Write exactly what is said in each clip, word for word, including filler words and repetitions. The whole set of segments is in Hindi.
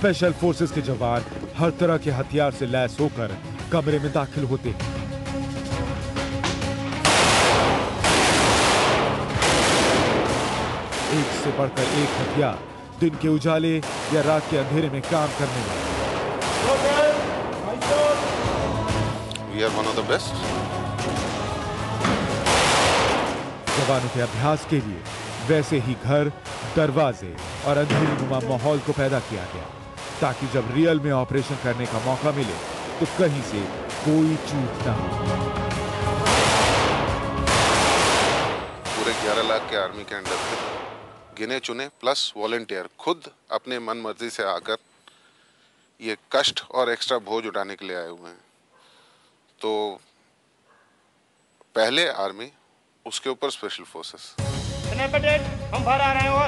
स्पेशल फोर्सेस के जवान हर तरह के हथियार से लैस होकर कमरे में दाखिल होते हैं। एक से बढ़कर एक हथियार, दिन के उजाले या रात के अंधेरे में काम करने वाले। We are one of the best. जवानों के अभ्यास के लिए वैसे ही घर, दरवाजे और अंधेरी नुमा माहौल को पैदा किया गया, ताकि जब रियल में ऑपरेशन करने का मौका मिले तो कहीं से कोई चूक न हो। पूरे ग्यारह लाख के आर्मी के अंडर में गिने चुने प्लस वॉलंटियर खुद अपने मन मर्जी से आकर ये कष्ट और एक्स्ट्रा बोझ उठाने के लिए आए हुए हैं। तो पहले आर्मी, उसके ऊपर स्पेशल फोर्सेस। हम बाहर आ रहे हैं और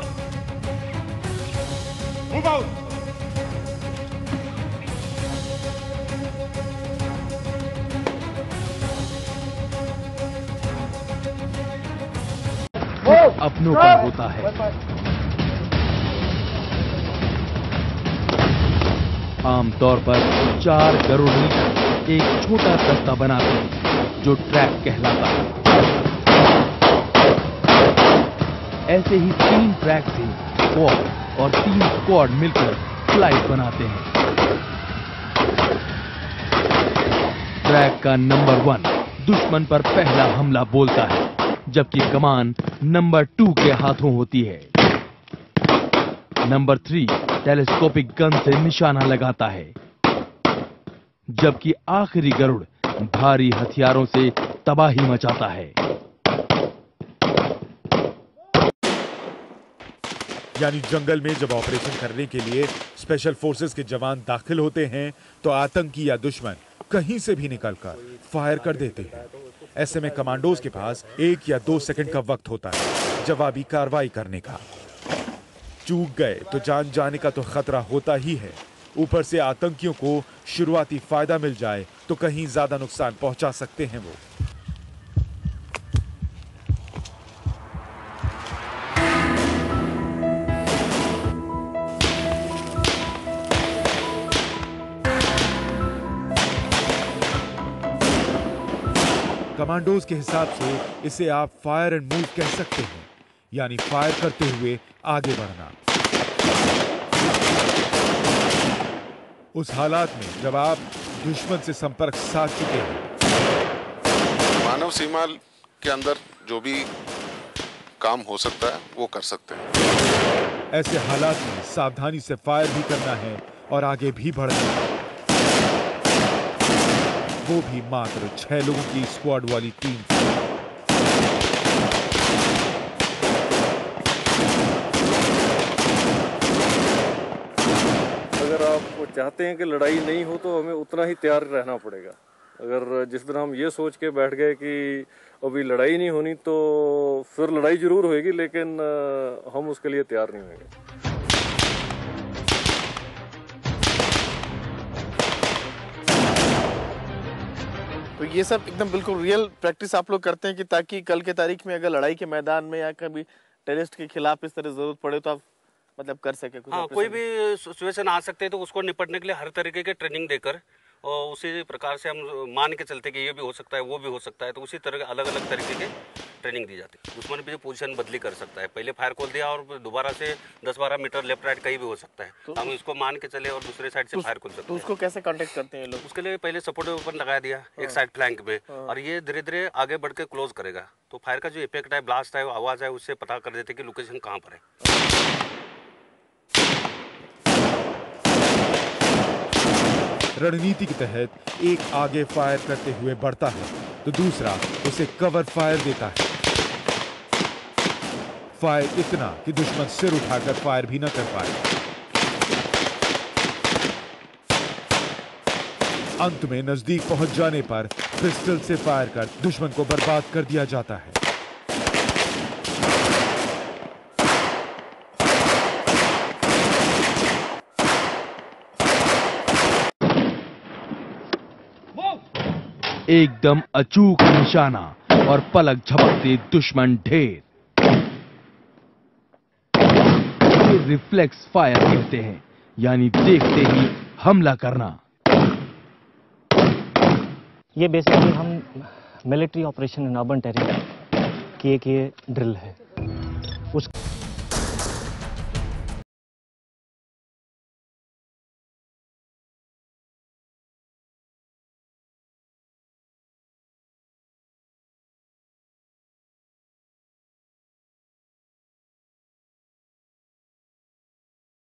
मूव आउट। अपनों का होता है। आमतौर पर चार करोड़ लीटर एक छोटा दस्ता बनाते हैं जो ट्रैक कहलाता है। ऐसे ही तीन ट्रैक से स्क्वाड और तीन स्क्वाड मिलकर फ्लाइट बनाते हैं। ट्रैक का नंबर वन दुश्मन पर पहला हमला बोलता है, जबकि कमान नंबर टू के हाथों होती है। नंबर थ्री टेलीस्कोपिक गन से निशाना लगाता है, जबकि आखिरी गरुड़ भारी हथियारों से तबाही मचाता है। यानी जंगल में जब ऑपरेशन करने के लिए स्पेशल फोर्सेस के जवान दाखिल होते हैं तो आतंकी या दुश्मन कहीं से भी निकलकर फायर कर देते हैं। ऐसे में कमांडोज के पास एक या दो सेकंड का वक्त होता है जवाबी कार्रवाई करने का। चूक गए तो जान जाने का तो खतरा होता ही है, ऊपर से आतंकियों को शुरुआती फायदा मिल जाए तो कहीं ज्यादा नुकसान पहुंचा सकते हैं वो। कमांडोज के हिसाब से इसे आप फायर एंड मूव कह सकते हैं, यानी फायर करते हुए आगे बढ़ना। उस हालात में जब आप दुश्मन से संपर्क साध चुके हैं, मानव सीमा के अंदर जो भी काम हो सकता है वो कर सकते हैं। ऐसे हालात में सावधानी से फायर भी करना है और आगे भी बढ़ना है, वो भी मात्र छह लोगों की स्क्वाड वाली टीम। अगर आप चाहते हैं कि लड़ाई नहीं हो तो हमें उतना ही तैयार रहना पड़ेगा। अगर जिस दिन हम ये सोच के बैठ गए कि अभी लड़ाई नहीं होनी तो फिर लड़ाई जरूर होगी, लेकिन हम उसके लिए तैयार नहीं होंगे। तो ये सब एकदम बिल्कुल रियल प्रैक्टिस आप लोग करते हैं कि ताकि कल के तारीख में अगर लड़ाई के मैदान में या कभी टेररिस्ट के खिलाफ इस तरह जरूरत पड़े तो आप मतलब कर सके। हाँ, कोई भी सिचुएशन आ सकते हैं तो उसको निपटने के लिए हर तरीके के ट्रेनिंग देकर और उसी प्रकार से हम मान के चलते कि ये भी हो सकता है वो भी हो सकता है, तो उसी तरह अलग अलग तरीके के ट्रेनिंग दी जाती है। दुश्मन भी पोजीशन बदली कर सकता है, पहले फायर खोल दिया और दोबारा से दस बारह मीटर लेफ्ट राइट कहीं भी हो सकता है, तो हम इसको मान के चले और दूसरे साइड से फायर खोल सकते हैं। तो उसको कैसे कांटेक्ट करते हैं लोग? उसके लिए पहले सपोर्ट वेपन लगा दिया एक साइड फ्लैंक में, और ये धीरे धीरे आगे बढ़ के क्लोज करेगा, तो फायर का जो इफेक्ट है, ब्लास्ट है, आवाज है, उससे पता कर देते कि लोकेशन कहाँ पर है। रणनीति के तहत एक आगे फायर करते हुए बढ़ता है तो दूसरा उसे कवर फायर देता है। फायर इतना कि दुश्मन सिर उठाकर फायर भी न कर पाए। अंत में नजदीक पहुंच जाने पर पिस्टल से फायर कर दुश्मन को बर्बाद कर दिया जाता है। एकदम अचूक निशाना और पलक झपकते दुश्मन ढेर। ये रिफ्लेक्स फायर कहते हैं, यानी देखते ही हमला करना। ये बेसिकली हम military operation in urban territory की एक ये ड्रिल है। उस